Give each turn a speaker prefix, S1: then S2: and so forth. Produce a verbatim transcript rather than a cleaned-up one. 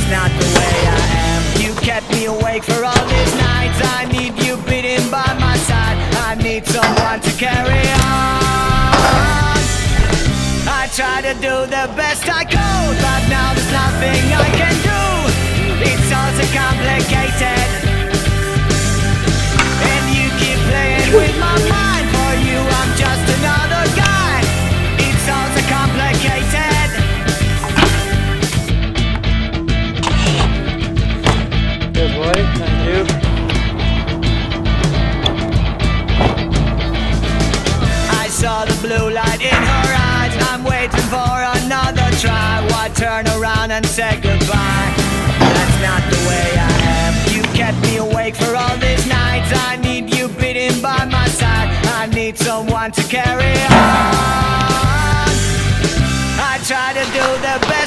S1: that's not the way I am. You kept me awake for all these nights. I need you beating by my side. I need someone to carry on. I try to do the best I could, but now there's nothing I can do. It's all so complicated, and you keep playing with my mind. For you I'm just another guy. It's all so complicated.
S2: Good boy, thank you.
S1: I saw the blue light in her eyes. I'm waiting for another try. Why turn around and say goodbye? That's not the way I am. You kept me awake for all these nights. I need you beating by my side. I need someone to carry on. I try to do the best